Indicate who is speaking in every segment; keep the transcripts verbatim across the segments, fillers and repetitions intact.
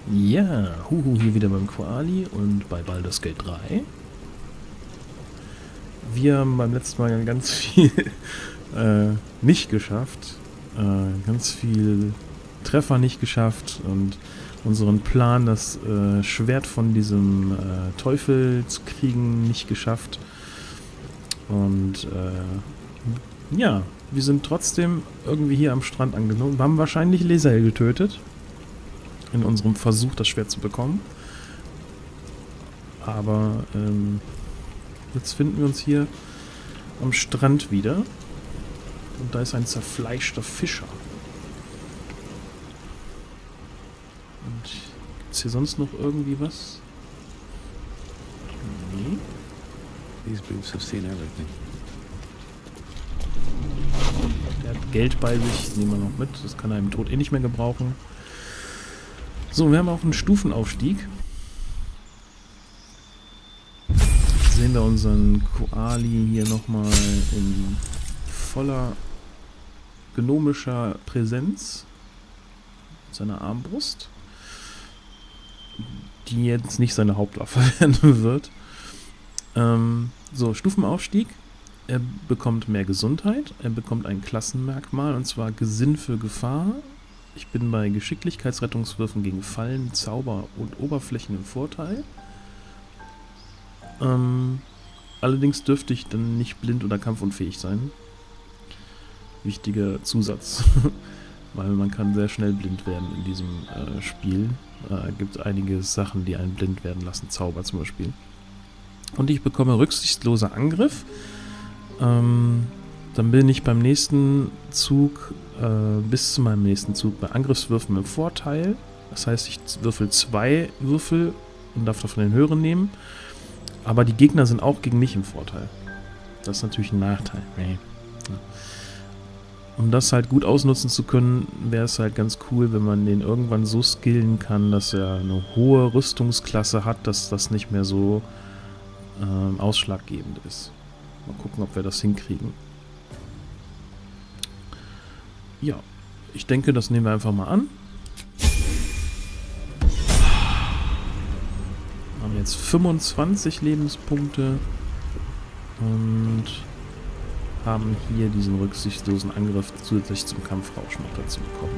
Speaker 1: Ja, Huhu hier wieder beim Koali und bei Baldur's Gate drei. Wir haben beim letzten Mal ganz viel äh, nicht geschafft. Äh, ganz viel Treffer nicht geschafft und unseren Plan, das äh, Schwert von diesem äh, Teufel zu kriegen, nicht geschafft. Und äh, ja, wir sind trotzdem irgendwie hier am Strand angekommen. Wir haben wahrscheinlich Lae'zel getötet. In unserem Versuch, das Schwert zu bekommen. Aber ähm, jetzt finden wir uns hier am Strand wieder. Und da ist ein zerfleischter Fischer. Und gibt es hier sonst noch irgendwie was? Nee.
Speaker 2: These boots have seen everything.
Speaker 1: Der hat Geld bei sich, das nehmen wir noch mit. Das kann er im Tod eh nicht mehr gebrauchen. So, wir haben auch einen Stufenaufstieg. Sehen wir unseren Koali hier nochmal in voller gnomischer Präsenz. Mit seiner Armbrust. Die jetzt nicht seine Hauptwaffe werden wird. Ähm, so, Stufenaufstieg. Er bekommt mehr Gesundheit. Er bekommt ein Klassenmerkmal, und zwar Gesinn für Gefahr. Ich bin bei Geschicklichkeitsrettungswürfen gegen Fallen, Zauber und Oberflächen im Vorteil. Ähm, allerdings dürfte ich dann nicht blind oder kampfunfähig sein. Wichtiger Zusatz. Weil man kann sehr schnell blind werden in diesem äh, Spiel. Es äh, gibt einige Sachen, die einen blind werden lassen. Zauber zum Beispiel. Und ich bekomme rücksichtsloser Angriff. Ähm, dann bin ich beim nächsten Zug, äh, bis zu meinem nächsten Zug, bei Angriffswürfen im Vorteil. Das heißt, ich würfel zwei Würfel und darf davon den höheren nehmen. Aber die Gegner sind auch gegen mich im Vorteil. Das ist natürlich ein Nachteil. Nee. Ja. Um das halt gut ausnutzen zu können, wäre es halt ganz cool, wenn man den irgendwann so skillen kann, dass er eine hohe Rüstungsklasse hat, dass das nicht mehr so ähm, ausschlaggebend ist. Mal gucken, ob wir das hinkriegen. Ja, ich denke, das nehmen wir einfach mal an. Wir haben jetzt fünfundzwanzig Lebenspunkte und haben hier diesen rücksichtslosen Angriff zusätzlich zum Kampfrausch noch dazu bekommen.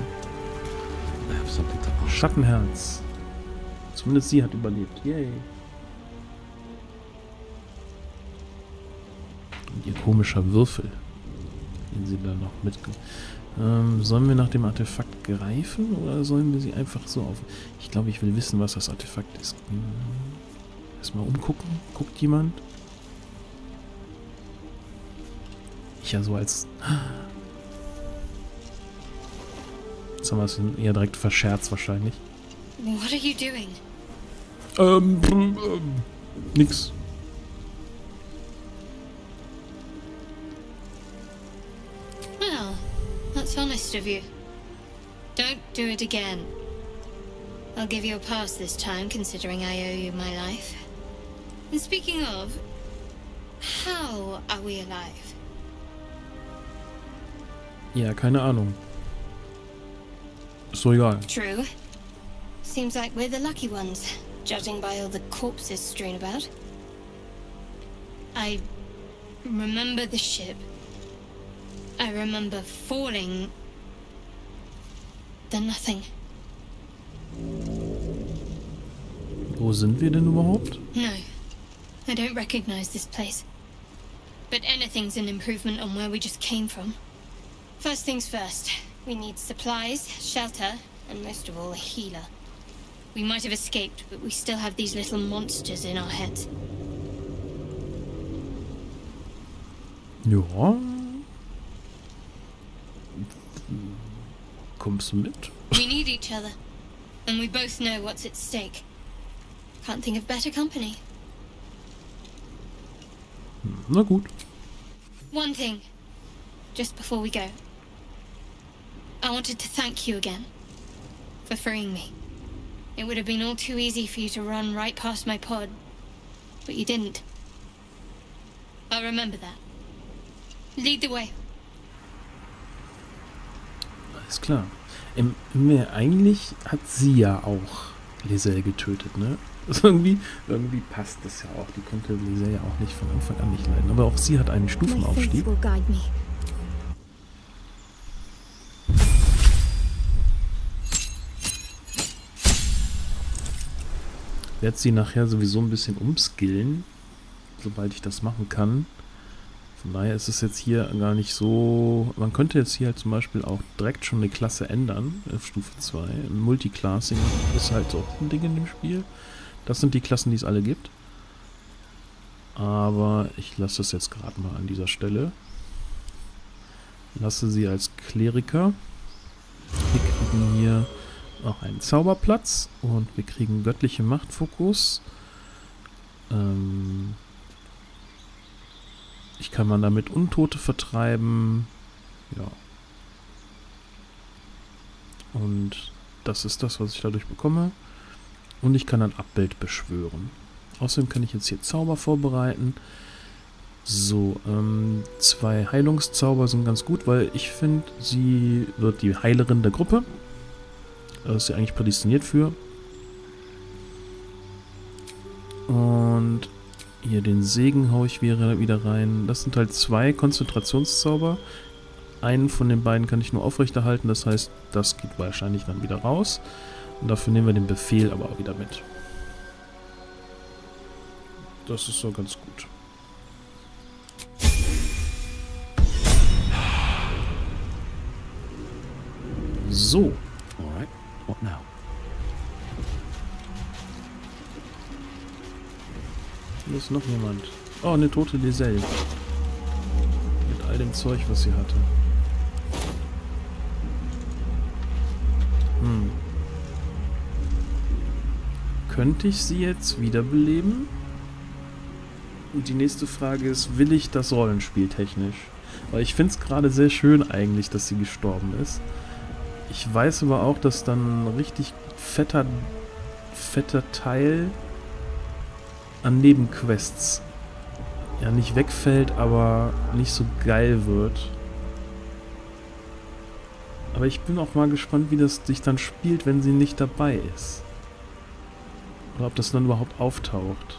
Speaker 1: Schattenherz. Zumindest sie hat überlebt. Yay. Und ihr komischer Würfel, den sie da noch mitgenommen. Ähm, sollen wir nach dem Artefakt greifen oder sollen wir sie einfach so auf... Ich glaube, ich will wissen, was das Artefakt ist. Hm. Erstmal umgucken. Guckt jemand? Ich ja so als... Jetzt haben wir es eher direkt verscherzt wahrscheinlich.
Speaker 3: What are you doing?
Speaker 1: Ähm, ähm, nix.
Speaker 3: Well, that's honest of you. Don't do it again. I'll give you a pass this time, considering I owe you my life. And speaking of, how are we alive?
Speaker 1: Ja, keine Ahnung. Ist so egal.
Speaker 3: True. Seems like we're the lucky ones, judging by all the corpses strewn about. I remember the ship. I remember falling. Then nothing.
Speaker 1: Wo sind wir denn überhaupt?
Speaker 3: No, I don't recognize this place. But anything's an improvement on where we just came from. First things first, we need supplies, shelter, and most of all, a healer. We might have escaped, but we still have these little monsters in our heads.
Speaker 1: Ja. Kommst du mit?
Speaker 3: We need each other, and we both know what's at stake. Can't think of better company.
Speaker 1: Na gut.
Speaker 3: One thing, just before we go. I wanted to thank you again for freeing me. It would have been all too easy for you to run right past my pod, but you didn't. I'll remember that. Lead the way.
Speaker 1: Alles klar. Im, im, eigentlich hat sie ja auch Lisel getötet, ne? Also irgendwie, irgendwie passt das ja auch. Die konnte Lisel ja auch nicht von Anfang an nicht leiden. Aber auch sie hat einen Stufenaufstieg. Ich werde sie nachher sowieso ein bisschen umskillen, sobald ich das machen kann. Von daher ist es jetzt hier gar nicht so... Man könnte jetzt hier halt zum Beispiel auch direkt schon eine Klasse ändern auf Stufe zwei. Multiclassing ist halt so ein Ding in dem Spiel. Das sind die Klassen, die es alle gibt. Aber ich lasse es jetzt gerade mal an dieser Stelle. Lasse sie als Kleriker. Wir kriegen hier auch einen Zauberplatz und wir kriegen göttliche Machtfokus. Ähm... Ich kann man damit Untote vertreiben. Ja. Und das ist das, was ich dadurch bekomme. Und ich kann ein Abbild beschwören. Außerdem kann ich jetzt hier Zauber vorbereiten. So, ähm, zwei Heilungszauber sind ganz gut, weil ich finde, sie wird die Heilerin der Gruppe. Da ist sie eigentlich prädestiniert für. Und hier den Segen haue ich wieder rein. Das sind halt zwei Konzentrationszauber. Einen von den beiden kann ich nur aufrechterhalten. Das heißt, das geht wahrscheinlich dann wieder raus. Und dafür nehmen wir den Befehl aber auch wieder mit. Das ist so ganz gut. So.
Speaker 2: Alright, what now?
Speaker 1: Hier ist noch jemand. Oh, eine tote Lisel. Mit all dem Zeug, was sie hatte. Hm. Könnte ich sie jetzt wiederbeleben? Und die nächste Frage ist, will ich das Rollenspiel technisch? Weil ich finde es gerade sehr schön eigentlich, dass sie gestorben ist. Ich weiß aber auch, dass dann ein richtig fetter, fetter Teil an Nebenquests ja nicht wegfällt, aber nicht so geil wird. Aber ich bin auch mal gespannt, wie das sich dann spielt, wenn sie nicht dabei ist. Oder ob das dann überhaupt auftaucht.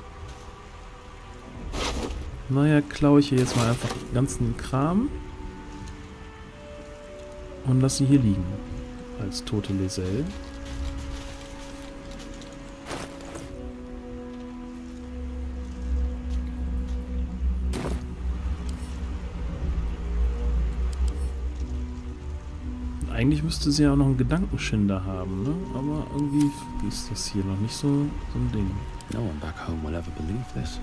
Speaker 1: Naja, klaue ich hier jetzt mal einfach den ganzen Kram und lasse sie hier liegen. Als tote Lisel. Eigentlich müsste sie ja auch noch einen Gedankenschinder haben, ne? Aber irgendwie ist das hier noch nicht so, so ein Ding.
Speaker 2: No one back home will ever believe this.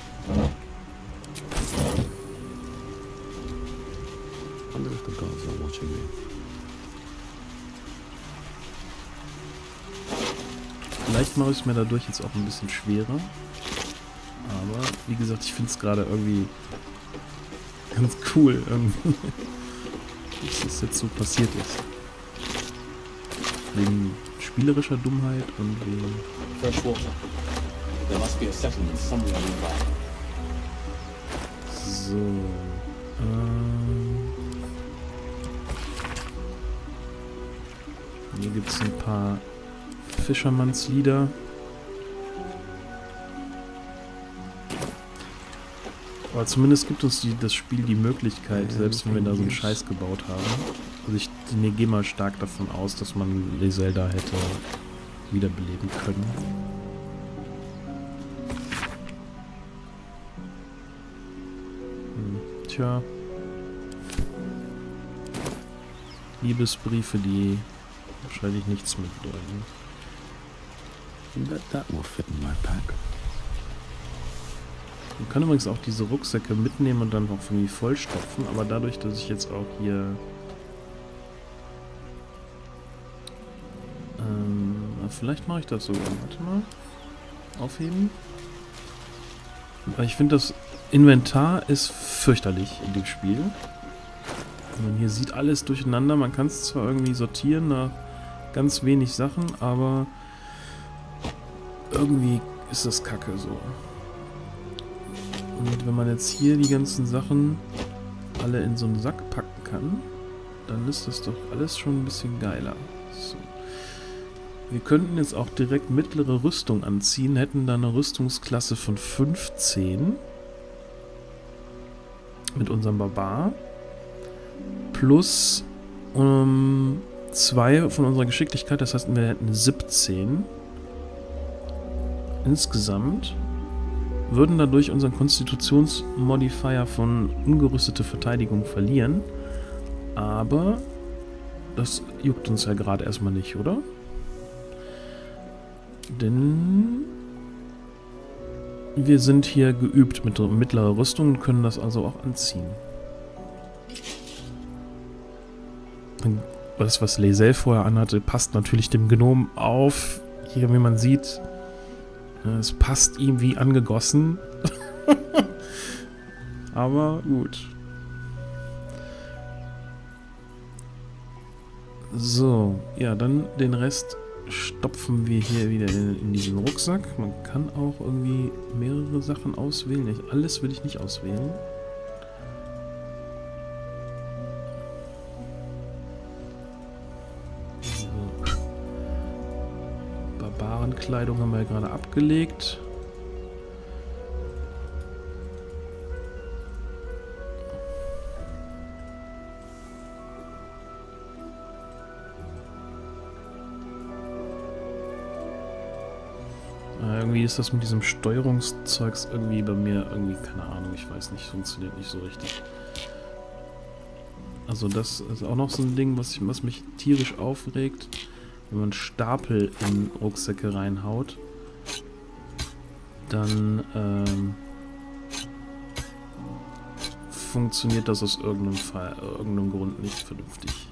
Speaker 2: Wonder if the gods are watching me.
Speaker 1: Vielleicht mache ich es mir dadurch jetzt auch ein bisschen schwerer. Aber wie gesagt, ich finde es gerade irgendwie ganz cool, irgendwie, dass das jetzt so passiert ist. Wegen spielerischer Dummheit und wegen...
Speaker 4: Fresh water. There must be a settlement somewhere nearby.
Speaker 1: So. Ähm, hier gibt es ein paar Fischermannslieder. Aber zumindest gibt uns die, das Spiel die Möglichkeit, selbst wenn wir da so einen Scheiß gebaut haben. Also ich nee, gehe mal stark davon aus, dass man Lisel da hätte wiederbeleben können. Hm, tja. Liebesbriefe, die wahrscheinlich nichts mit bedeuten.
Speaker 2: Bet that will fit in my pack.
Speaker 1: Man kann übrigens auch diese Rucksäcke mitnehmen und dann auch irgendwie vollstopfen, aber dadurch, dass ich jetzt auch hier ähm, vielleicht mache ich das sogar. Warte mal. Aufheben. Weil ich finde, das Inventar ist fürchterlich in dem Spiel. Man hier sieht alles durcheinander. Man kann es zwar irgendwie sortieren nach ganz wenig Sachen, aber irgendwie ist das kacke so. Und wenn man jetzt hier die ganzen Sachen alle in so einen Sack packen kann, dann ist das doch alles schon ein bisschen geiler. So. Wir könnten jetzt auch direkt mittlere Rüstung anziehen, hätten dann eine Rüstungsklasse von fünfzehn mit unserem Barbar plus um, zwei von unserer Geschicklichkeit, das heißt, wir hätten siebzehn insgesamt, würden dadurch unseren Konstitutionsmodifier von ungerüstete Verteidigung verlieren, aber das juckt uns ja gerade erstmal nicht, oder? Denn wir sind hier geübt mit mittlerer Rüstung und können das also auch anziehen. Das, was Lae'zel vorher anhatte, passt natürlich dem Gnom auf. Hier, wie man sieht, es passt ihm wie angegossen. Aber gut. So, ja, dann den Rest stopfen wir hier wieder in, in diesen Rucksack. Man kann auch irgendwie mehrere Sachen auswählen. Nicht alles will ich nicht auswählen. So. Barbarenkleidung haben wir ja gerade abgelegt. Irgendwie ist das mit diesem Steuerungszeugs irgendwie bei mir irgendwie, keine Ahnung, ich weiß nicht, funktioniert nicht so richtig. Also das ist auch noch so ein Ding, was, ich, was mich tierisch aufregt, wenn man Stapel in Rucksäcke reinhaut, dann ähm, funktioniert das aus irgendeinem Fall, irgendeinem Grund nicht vernünftig.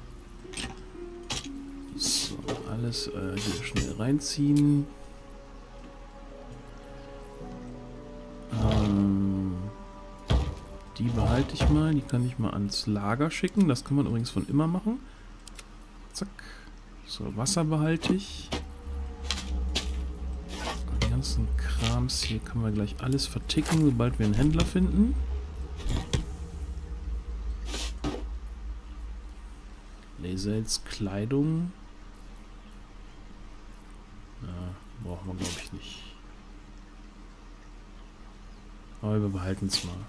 Speaker 1: So, alles äh, hier schnell reinziehen. Die behalte ich mal, die kann ich mal ans Lager schicken. Das kann man übrigens von immer machen. Zack. So, Wasser behalte ich. Den ganzen Krams hier können wir gleich alles verticken, sobald wir einen Händler finden. Lae'zels Kleidung. Ja, brauchen wir glaube ich nicht. Aber wir behalten es mal.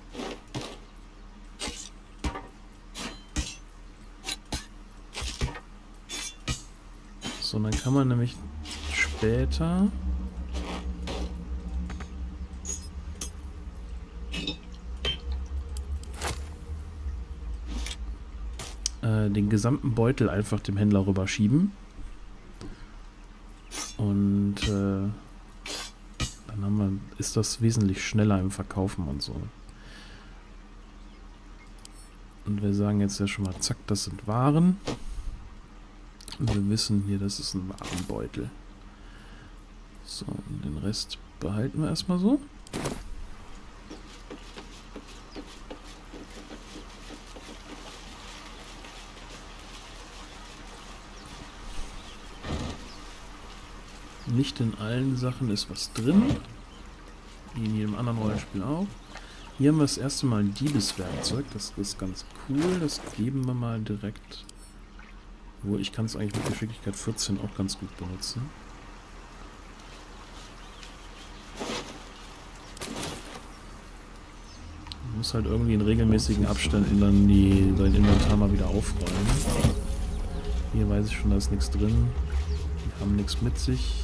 Speaker 1: So, dann kann man nämlich später äh, den gesamten Beutel einfach dem Händler rüberschieben. Und äh, dann haben wir, ist das wesentlich schneller im Verkaufen und so. Und wir sagen jetzt ja schon mal, zack, das sind Waren. Und wir wissen hier, das ist ein Warenbeutel. So, und den Rest behalten wir erstmal so. Nicht in allen Sachen ist was drin. Wie in jedem anderen Rollenspiel auch. Hier haben wir das erste Mal ein Diebeswerkzeug. Das ist ganz cool. Das geben wir mal direkt. Wo ich kann es eigentlich mit Geschicklichkeit vierzehn auch ganz gut benutzen. Man muss halt irgendwie in regelmäßigen Abständen dann die, sein Inventar mal wieder aufräumen. Hier weiß ich schon, da ist nichts drin. Die haben nichts mit sich.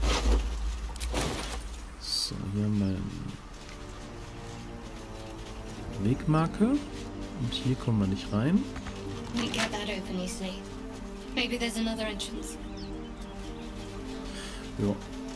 Speaker 1: So, hier haben wir eine Wegmarke. Und hier kommen wir nicht rein.
Speaker 3: We get that open easily. Maybe there's another entrance.
Speaker 1: Ja.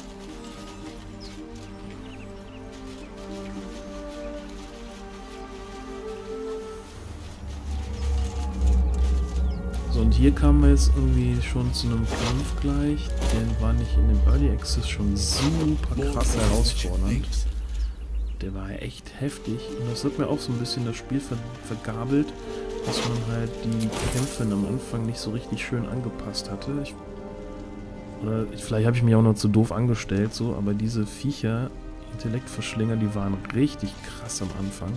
Speaker 1: So, und hier kamen wir jetzt irgendwie schon zu einem Kampf gleich. Der war nicht in dem Early Access schon super krass herausfordernd. Der war ja echt heftig. Und das hat mir auch so ein bisschen das Spiel ver vergabelt, dass man halt die Kämpfe am Anfang nicht so richtig schön angepasst hatte. Ich, oder ich, vielleicht habe ich mich auch noch zu doof angestellt, so, aber diese Viecher, Intellektverschlinger, die waren richtig krass am Anfang.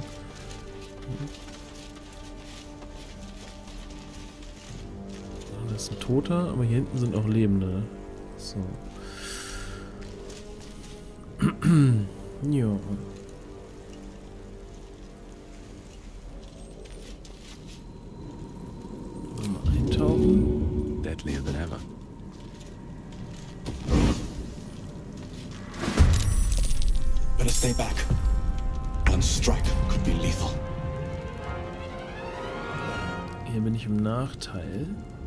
Speaker 1: Das ist ein Toter, aber hier hinten sind auch Lebende. So. Ja. Mal eintauchen.
Speaker 2: Deadlier than ever.
Speaker 4: Better stay back. One strike could be lethal.
Speaker 1: Hier bin ich im Nachteil.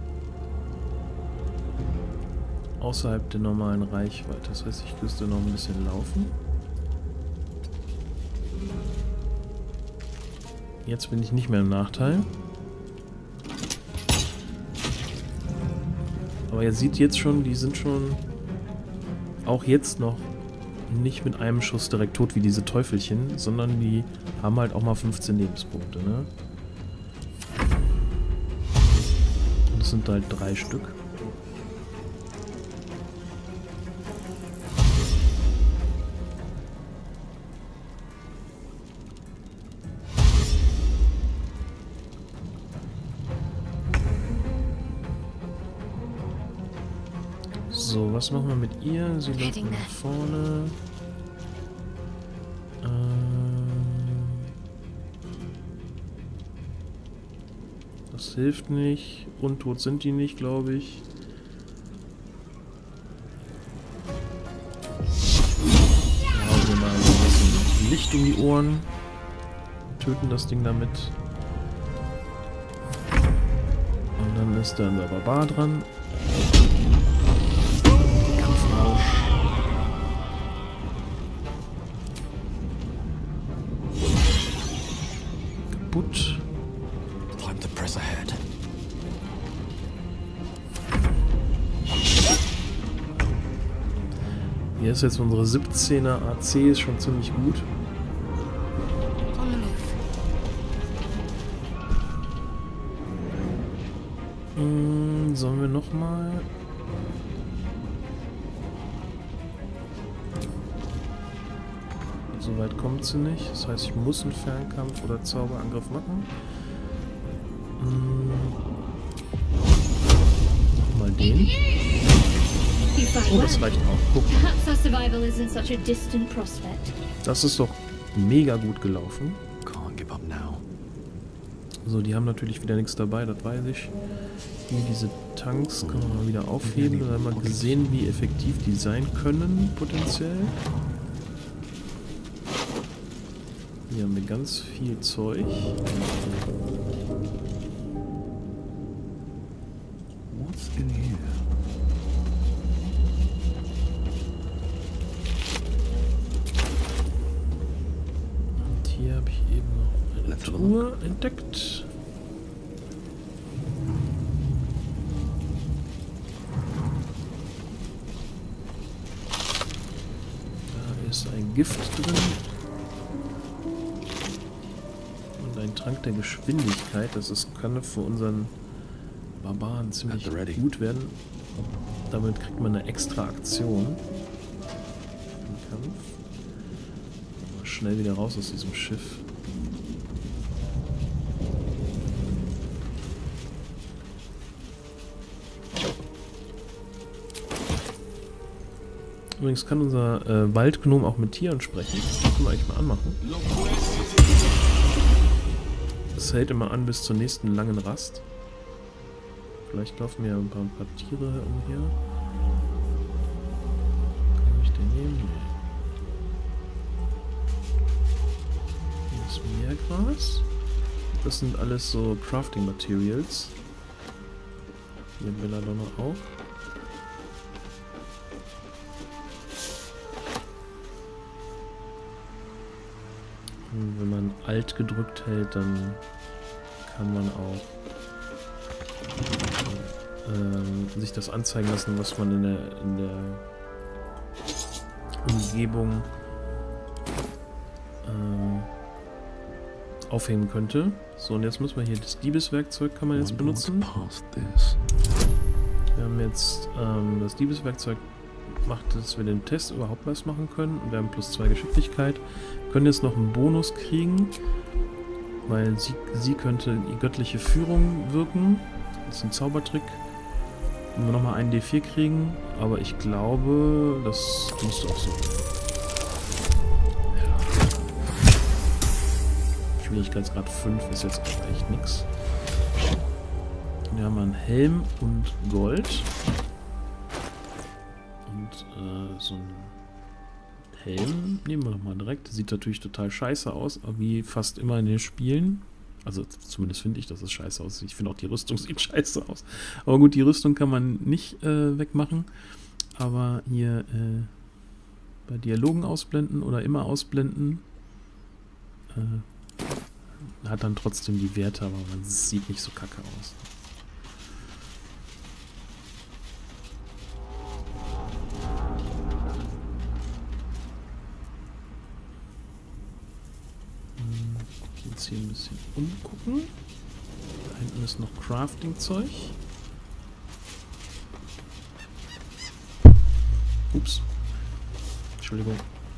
Speaker 1: Außerhalb der normalen Reichweite. Das heißt, ich müsste noch ein bisschen laufen. Jetzt bin ich nicht mehr im Nachteil. Aber ihr seht jetzt schon, die sind schon auch jetzt noch nicht mit einem Schuss direkt tot wie diese Teufelchen, sondern die haben halt auch mal fünfzehn Lebenspunkte, ne? Und es sind halt drei Stück. So, was machen wir mit ihr? Sie läuft nach vorne. Ähm, das hilft nicht. Untot sind die nicht, glaube ich. Hauen wir mal ein bisschen Licht um die Ohren. Töten das Ding damit. Und dann ist da unser Barbar dran. Kaputt.
Speaker 4: Time to press ahead.
Speaker 1: Hier ist jetzt unsere siebzehner A C, ist schon ziemlich gut.
Speaker 3: On the move.
Speaker 1: Hm, sollen wir nochmal... So weit kommt sie nicht. Das heißt, ich muss einen Fernkampf oder Zauberangriff machen. Hm. Nochmal den. Oh, das reicht auch. Guck.
Speaker 3: Perhaps our survival isn't such a distant prospect.
Speaker 1: Das ist doch mega gut gelaufen.
Speaker 2: Can't give up now.
Speaker 1: So, die haben natürlich wieder nichts dabei, das weiß ich. Hier diese Tanks können wir mal wieder aufheben. Wir haben mal gesehen, wie effektiv die sein können, potenziell. Hier haben wir ganz viel Zeug.
Speaker 2: What's in here?
Speaker 1: Und hier habe ich eben noch eine
Speaker 2: Let's have a
Speaker 1: Truhe entdeckt. Da ist ein Gift drin. Ein Trank der Geschwindigkeit, das ist, kann für unseren Barbaren ziemlich gut werden. Damit kriegt man eine extra Aktion im Kampf. Mal schnell wieder raus aus diesem Schiff. Übrigens kann unser äh, Waldgnom auch mit Tieren sprechen. Das können wir eigentlich mal anmachen. Das hält immer an bis zur nächsten langen Rast. Vielleicht laufen mir ein paar, ein paar Tiere umher. Kann ich den nehmen? Nee. Hier ist Meergras. Das sind alles so Crafting Materials. Hier Belladonna auch. Und wenn man Alt gedrückt hält, dann kann man auch ähm, sich das anzeigen lassen, was man in der, in der Umgebung ähm, aufheben könnte. So, und jetzt müssen wir hier das Diebeswerkzeug kann man jetzt benutzen. Wir haben jetzt ähm, das Diebeswerkzeug macht, dass wir den Test überhaupt was machen können. Und wir haben plus zwei Geschicklichkeit. Wir können jetzt noch einen Bonus kriegen, weil sie, sie könnte die göttliche Führung wirken. Das ist ein Zaubertrick. Wenn wir nochmal einen D vier kriegen, aber ich glaube, das musste auch so. Ja. Schwierigkeitsgrad fünf ist jetzt auch echt nix. Hier haben wir einen Helm und Gold. Und äh, so ein Helm nehmen wir doch mal direkt. Sieht natürlich total scheiße aus, wie fast immer in den Spielen. Also zumindest finde ich, dass es scheiße aussieht. Ich finde auch, die Rüstung sieht scheiße aus. Aber gut, die Rüstung kann man nicht äh, wegmachen. Aber hier äh, bei Dialogen ausblenden oder immer ausblenden, äh, hat dann trotzdem die Werte, aber man sieht nicht so kacke aus. Jetzt hier ein bisschen umgucken. Da hinten ist noch Crafting-Zeug. Ups. Entschuldigung.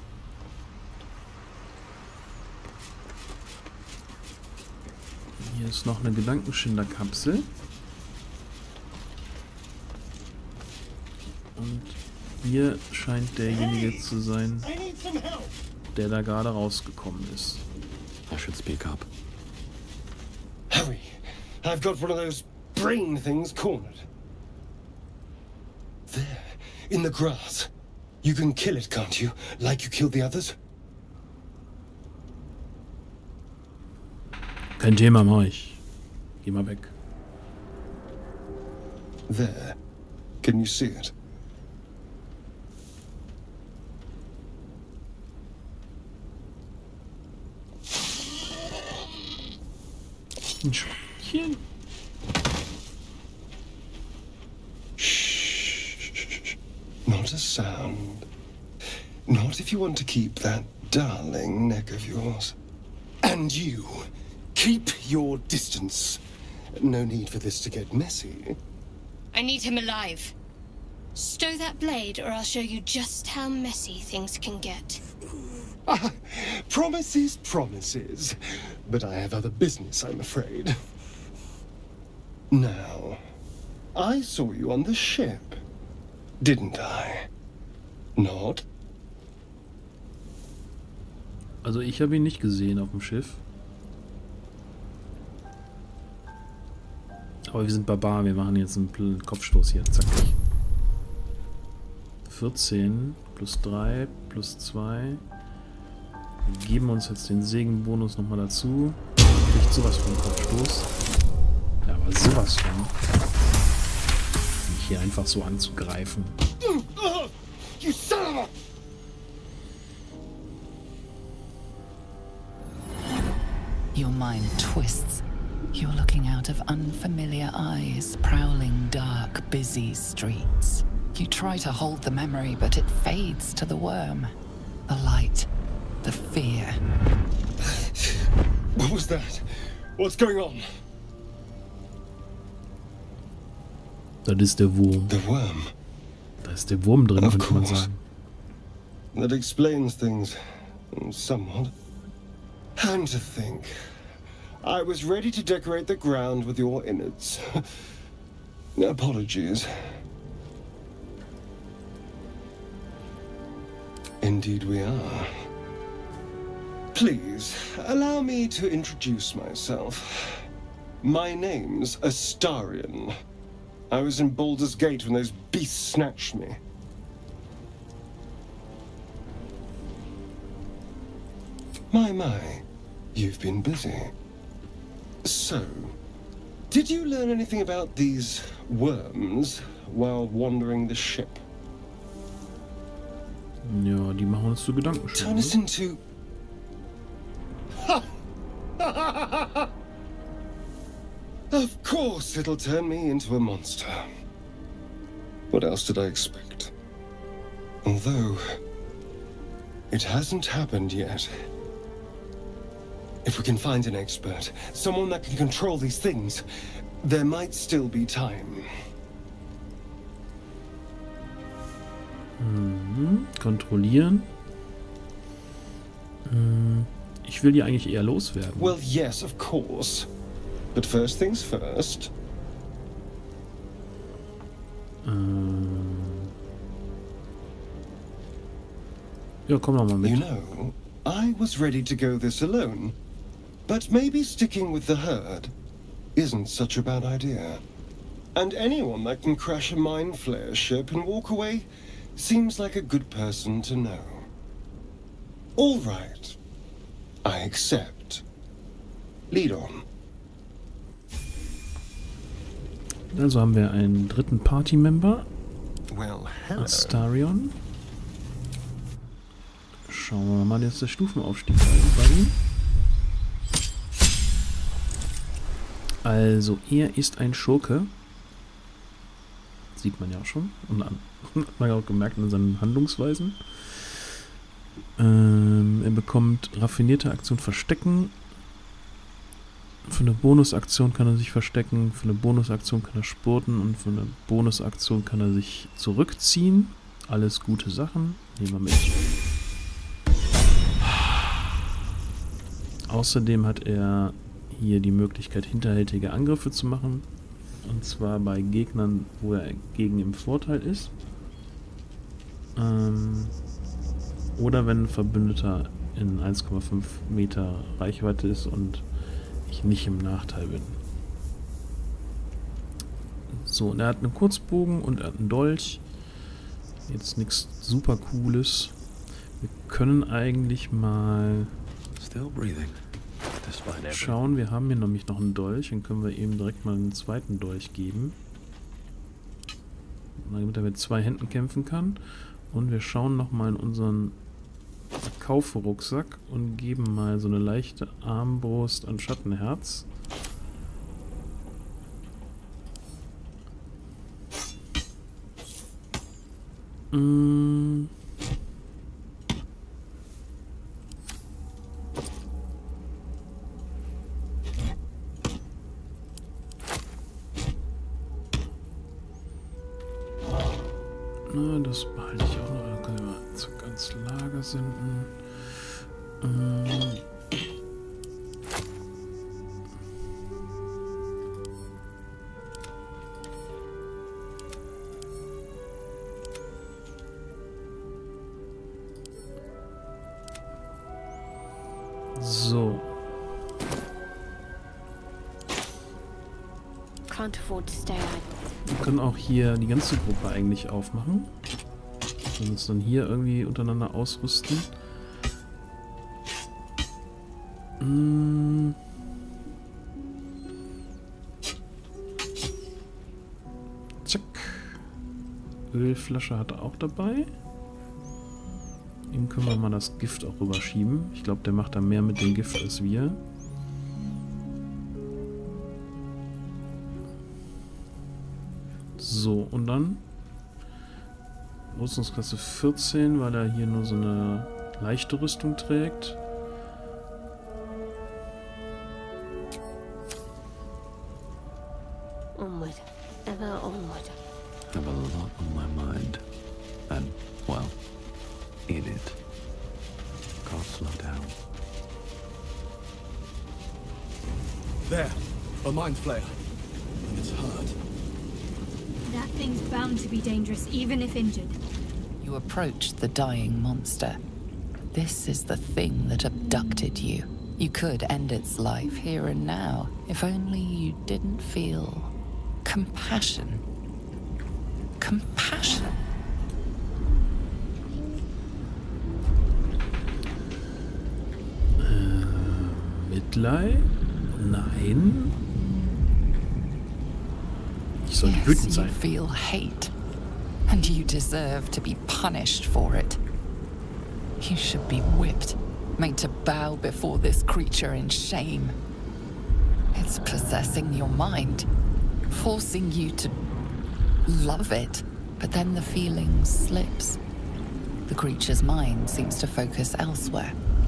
Speaker 1: Hier ist noch eine Gedankenschinder-Kapsel. Und hier scheint derjenige zu sein, der da gerade rausgekommen ist.
Speaker 2: I should speak up.
Speaker 5: Hurry! I've got one of those brain things cornered. There, in the grass. You can kill it, can't you? Like you killed the others?
Speaker 1: Kein Thema, mach ich. Geh mal weg.
Speaker 5: There. Can you see it?
Speaker 1: Ein Schweinchen.
Speaker 5: Shh. Not a sound. Not if you want to keep that darling neck of yours. And you, keep your distance. No need for this to get messy.
Speaker 3: I need him alive. Stow that blade, or I'll show you just how messy things can get.
Speaker 5: Ah, promises, promises. But I have other business, I'm afraid. Now, I saw you on the ship, didn't I? Not?
Speaker 1: Also ich habe ihn nicht gesehen auf dem Schiff. Aber wir sind Barbar, wir machen jetzt einen Kopfstoß hier, zack. vierzehn plus drei plus zwei. Wir geben uns jetzt den Segenbonus nochmal dazu. Kriegt sowas von Kopfstoß. Ja, aber sowas von. Mich hier einfach so anzugreifen.
Speaker 5: You son of a...
Speaker 6: Your mind twists. You're looking out of unfamiliar eyes, prowling dark, busy streets. You try to hold the memory, but it fades to the worm. The light. The fear.
Speaker 5: What was that? What's going on?
Speaker 1: Das ist der Wurm.
Speaker 5: The worm.
Speaker 1: Da ist der Wurm drin,
Speaker 5: Of
Speaker 1: könnte man
Speaker 5: course.
Speaker 1: sagen.
Speaker 5: That explains things somewhat. And to think, I was ready to decorate the ground with your innards. Apologies. Indeed we are. Please, allow me to introduce myself. My name's Astarion. I was in Baldur's Gate when those beasts snatched me. My, my, you've been busy. So, did you learn anything about these worms while wandering the ship?
Speaker 1: Ja, die machen uns zu Gedanken schon.
Speaker 5: Turn us
Speaker 1: Ne?
Speaker 5: into... Of course it'll turn me into a monster. What else did I expect? Although, it hasn't happened yet. If we can find an expert, someone that can control these things, there might still be time.
Speaker 1: Mhm. Kontrollieren. Hm. Ich will die eigentlich eher loswerden.
Speaker 5: Well, yes, of course. But first things first.
Speaker 1: Ähm ja, komm doch mal mit.
Speaker 5: You know, I was ready to go this alone. But maybe sticking with the herd isn't such a bad idea. And anyone that can crash a mind flare ship and walk away seems like a good person to know. All right. I accept. Lead on.
Speaker 1: Also haben wir einen dritten Party-Member.
Speaker 5: Well, hello.
Speaker 1: Astarion. Schauen wir mal, jetzt der Stufenaufstieg bei ihm. Also, er ist ein Schurke. Sieht man ja auch schon. Und an, hat man ja auch gemerkt in seinen Handlungsweisen. Ähm, er bekommt raffinierte Aktion Verstecken. Für eine Bonusaktion kann er sich verstecken. Für eine Bonusaktion kann er spurten. Und für eine Bonusaktion kann er sich zurückziehen. Alles gute Sachen. Nehmen wir mit. Außerdem hat er hier die Möglichkeit, hinterhältige Angriffe zu machen. Und zwar bei Gegnern, wo er gegen im Vorteil ist. Ähm, oder wenn ein Verbündeter in eins Komma fünf Meter Reichweite ist und ich nicht im Nachteil bin. So, und er hat einen Kurzbogen und er hat einen Dolch. Jetzt nichts super Cooles. Wir können eigentlich mal
Speaker 2: Still breathing.
Speaker 1: schauen, wir haben hier nämlich noch einen Dolch, dann können wir ihm direkt mal einen zweiten Dolch geben. Damit er mit zwei Händen kämpfen kann. Und wir schauen nochmal in unseren Kaufrucksack und geben mal so eine leichte Armbrust an Schattenherz. Mm. Na, das behalte ich auch noch. Da können wir zack ans Lager senden. Ähm. So.
Speaker 3: Can't afford to stay idle.
Speaker 1: Wir können auch hier die ganze Gruppe eigentlich aufmachen. Und uns dann hier irgendwie untereinander ausrüsten. Hm. Zack. Ölflasche hat er auch dabei. Ihm können wir mal das Gift auch rüberschieben. Ich glaube, der macht da mehr mit dem Gift als wir. So, und dann Rüstungsklasse vierzehn, weil er hier nur so eine leichte Rüstung trägt.
Speaker 3: Onward, ever onward.
Speaker 2: I have a lot on my mind. And, well, in it. Can't slow down.
Speaker 4: There, a mind flayer. It's hard.
Speaker 3: That thing's bound to be dangerous, even if injured.
Speaker 6: You approach the dying monster. This is the thing that abducted you. You could end its life here and now, if only you didn't feel compassion. Compassion.
Speaker 1: Äh, Mitleid? Nein. Ich soll
Speaker 6: Yes,
Speaker 1: wütend
Speaker 6: you
Speaker 1: sein.
Speaker 6: feel hate, and you deserve to be punished for it. You should be whipped, made to bow before this creature in shame. It's possessing your mind, forcing you to love it, but then the feeling slips. The creature's mind seems to focus elsewhere.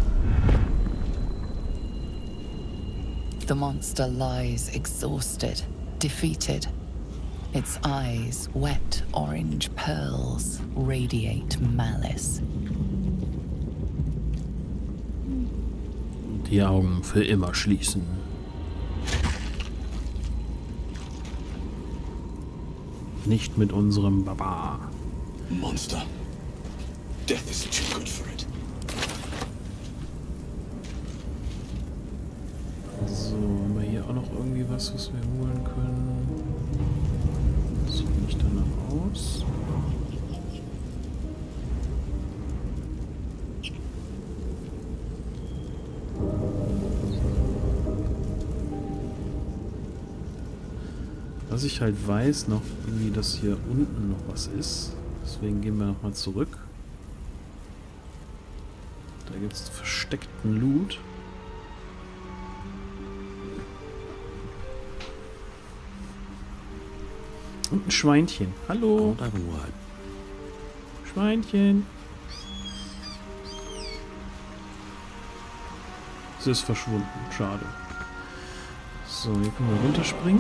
Speaker 6: The monster lies exhausted, defeated. Its eyes, wet orange pearls, radiate malice.
Speaker 1: Die Augen für immer schließen. Nicht mit unserem Barbar.
Speaker 4: Monster. Death is too good for it.
Speaker 1: So, haben wir hier auch noch irgendwie was, was wir holen können? Sieht nicht danach aus. Was ich halt weiß noch, irgendwie, dass hier unten noch was ist. Deswegen gehen wir nochmal zurück. Da gibt es versteckten Loot. Und ein Schweinchen. Hallo. Schweinchen. Es ist verschwunden. Schade. So, hier können wir runterspringen.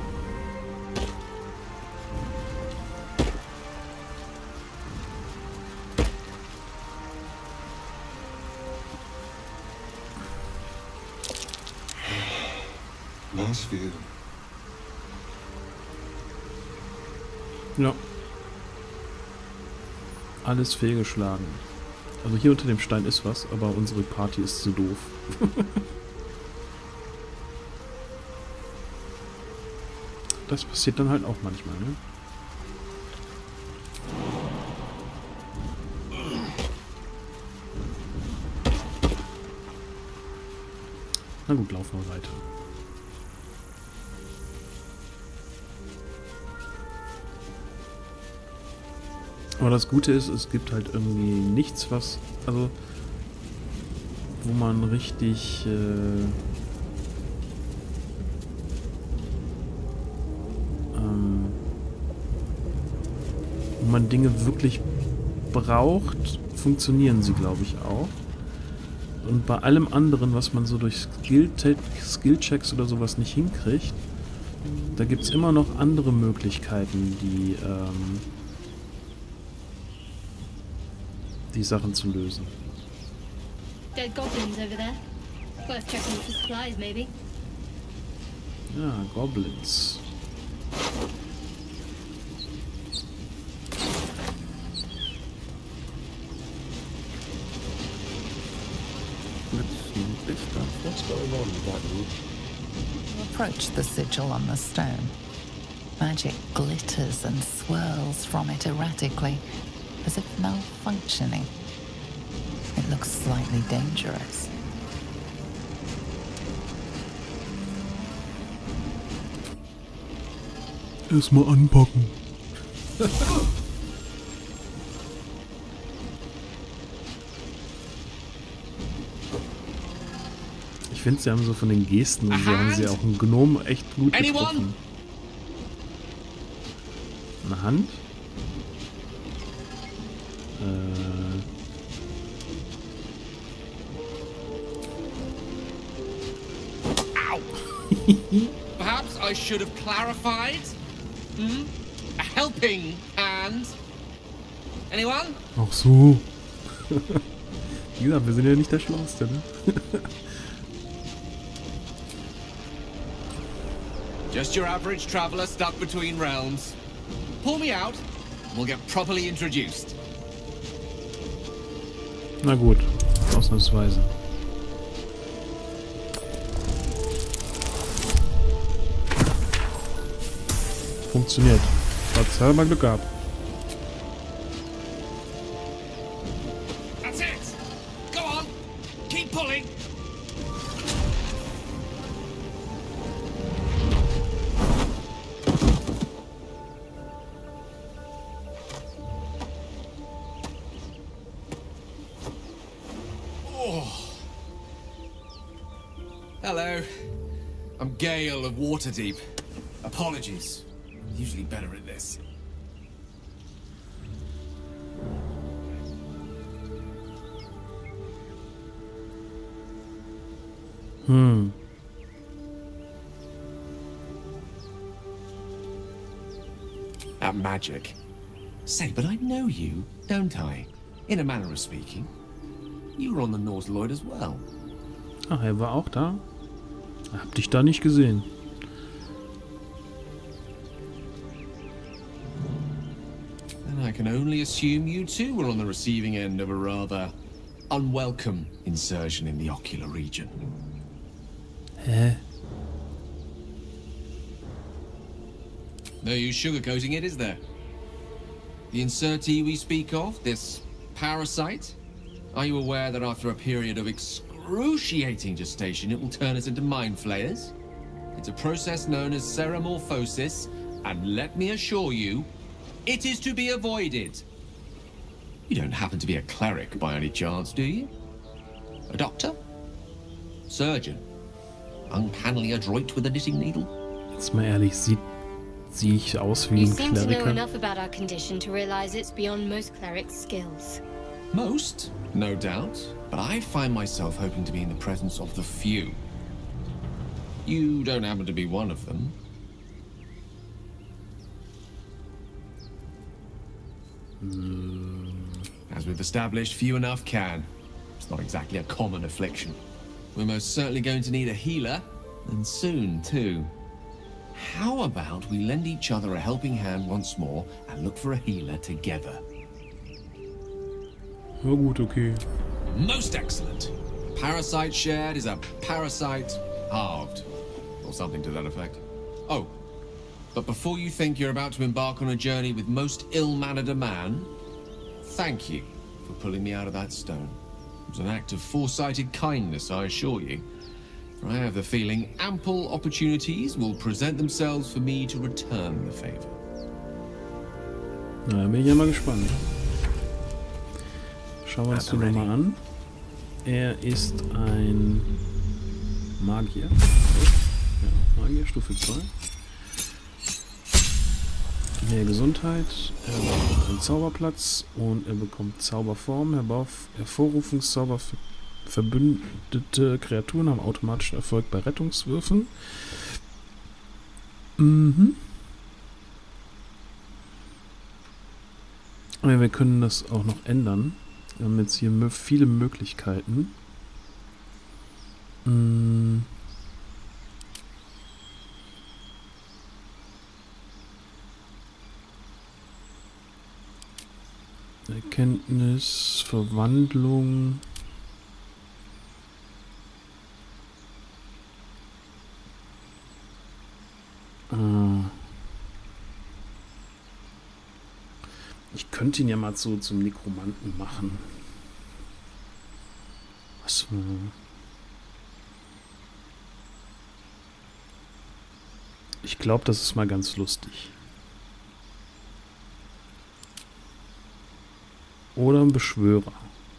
Speaker 5: Nice view.
Speaker 1: Ja. Alles fehlgeschlagen. Also hier unter dem Stein ist was, aber unsere Party ist zu doof. Das passiert dann halt auch manchmal, ne? Na gut, laufen wir weiter. Aber das Gute ist, es gibt halt irgendwie nichts, was, also, wo man richtig, äh, ähm, wo man Dinge wirklich braucht, funktionieren sie, glaube ich, auch. Und bei allem anderen, was man so durch Skill-Checks oder sowas nicht hinkriegt, da gibt es immer noch andere Möglichkeiten, die, ähm, die Sachen zu lösen.
Speaker 3: Dead goblins over there. Worth checking for supplies, maybe.
Speaker 1: Ja, Goblins.
Speaker 2: What's going on with that room?
Speaker 6: You approach the sigil on the stone. Magic glitters and swirls from it erratically, as if malfunctioning. It looks slightly dangerous.
Speaker 1: Erstmal anpacken. Ich finde, sie haben so von den Gesten, und sie haben sie auch einen Gnom echt gut getroffen. Eine Hand? Äh.
Speaker 7: Ow! Perhaps I should have clarified. Hmm? A helping hand. Anyone?
Speaker 1: Ach so. Wie gesagt, wir sind ja nicht der Schlauste, ne?
Speaker 7: Just your average traveler stuck between realms. Pull me out, and we'll get properly introduced.
Speaker 1: Na gut, ausnahmsweise. Funktioniert. Hat's halt mal Glück gehabt.
Speaker 7: That's it. Go on. Keep pulling. Hello. I'm Gale of Waterdeep. Apologies. I'm usually better at this.
Speaker 1: Hm.
Speaker 7: That magic. Say, but I know you, don't I? In a manner of speaking. You were on the North Lloyd as well.
Speaker 1: Ach, er war auch da? Hab dich da nicht gesehen.
Speaker 7: I can only assume you too were on the receiving end of a rather unwelcome insertion in the ocular region.
Speaker 1: Hä?
Speaker 7: No use sugarcoating it, is there? The insertee we speak of, this parasite, are you aware that after a period of excruciating gestation, it will turn us into mind flayers? It's a process known as ceremorphosis, and let me assure you, it is to be avoided. You don't happen to be a cleric by any chance, do you? A doctor? Surgeon? Uncannily adroit with a knitting needle?
Speaker 1: Jetzt mal ehrlich, sieht sehe ich aus wie
Speaker 3: You
Speaker 1: ein
Speaker 3: seem to know
Speaker 1: Kleriker?
Speaker 3: enough about our condition to realize it's beyond most clerics' skills.
Speaker 7: Most, no doubt, but I find myself hoping to be in the presence of the few. You don't happen to be one of them. As we've established, few enough can. It's not exactly a common affliction. We're most certainly going to need a healer, and soon, too. How about we lend each other a helping hand once more and look for a healer together?
Speaker 1: Na gut, okay.
Speaker 7: Most excellent. Parasite shared is a parasite halved, or something to that effect. Oh, but before you think you're about to embark on a journey with most ill-mannered a man, thank you for pulling me out of that stone. It was an act of foresighted kindness, I assure you. For I have the feeling ample opportunities will present themselves for me to return the favor.
Speaker 1: Na, da bin ich ja mal gespannt. Schauen wir uns den nochmal an. Er ist ein Magier. Ja, Magier, Stufe zwei. Mehr Gesundheit. Er bekommt einen Zauberplatz und er bekommt Zauberform. Herbauf Hervorrufungszauber für verbündete Kreaturen haben automatischen Erfolg bei Rettungswürfen. Mhm. Aber wir können das auch noch ändern. Wir haben jetzt hier viele Möglichkeiten. Mhm. Erkenntnis, Verwandlung. Ich könnte ihn ja mal so zum Nekromanten machen. Was? Ich glaube, das ist mal ganz lustig. Oder ein Beschwörer.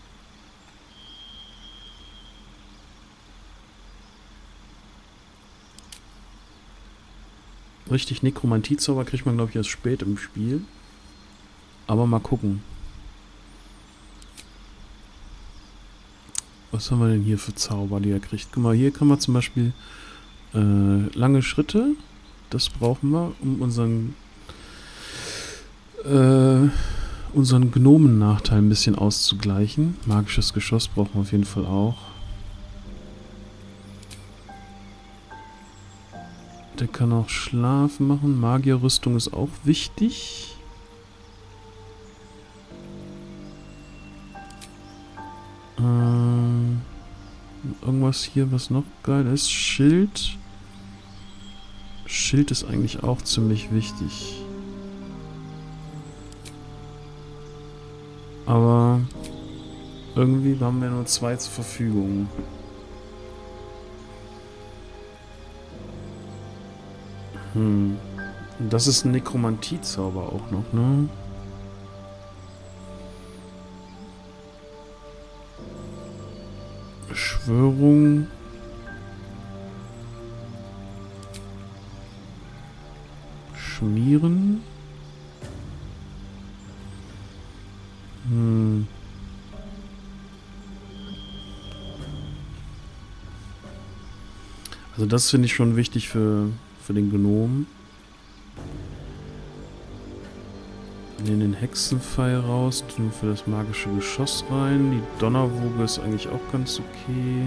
Speaker 1: Richtig, Nekromantiezauber kriegt man, glaube ich, erst spät im Spiel. Aber mal gucken. Was haben wir denn hier für Zauber, die er kriegt? Guck mal, hier kann man zum Beispiel äh, lange Schritte. Das brauchen wir, um unseren äh, unseren Gnomennachteil ein bisschen auszugleichen. Magisches Geschoss brauchen wir auf jeden Fall auch. Der kann auch Schlaf machen. Magierrüstung ist auch wichtig. Ähm, irgendwas hier, was noch geil ist. Schild. Schild ist eigentlich auch ziemlich wichtig. Aber irgendwie haben wir nur zwei zur Verfügung. Hm. Das ist ein Nekromantiezauber auch noch, ne? Beschwörung. Schmieren. Hm. Also das finde ich schon wichtig für, für den Gnom. Nehmen den Hexenpfeil raus, tun für das magische Geschoss rein. Die Donnerwoge ist eigentlich auch ganz okay.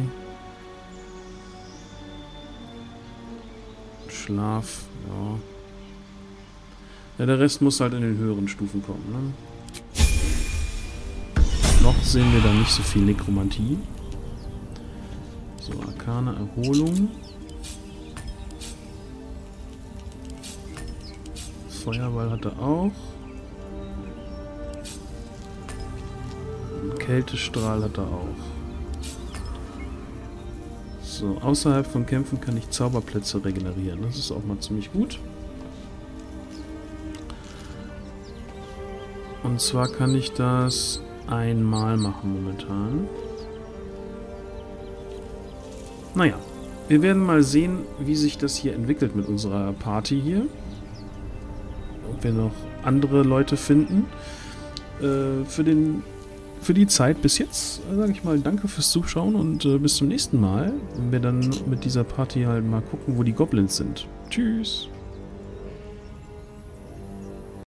Speaker 1: Schlaf, ja. Ja, der Rest muss halt in den höheren Stufen kommen, ne? sehen wir da nicht so viel Nekromantie. So, Arkane Erholung. Feuerball hat er auch. Kältestrahl hat er auch. So, außerhalb von Kämpfen kann ich Zauberplätze regenerieren. Das ist auch mal ziemlich gut. Und zwar kann ich das einmal machen momentan. Naja, wir werden mal sehen, wie sich das hier entwickelt mit unserer Party hier. Ob wir noch andere Leute finden. Äh, für den... Für die Zeit bis jetzt, sage ich mal, danke fürs Zuschauen und äh, bis zum nächsten Mal, wenn wir dann mit dieser Party halt mal gucken, wo die Goblins sind. Tschüss!